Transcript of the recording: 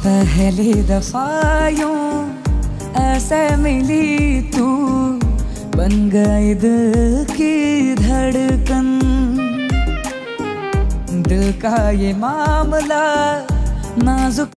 पहली दफा यूं ऐसे मिली तू, बन गई दिल की धड़कन। दिल का ये मामला नाजुक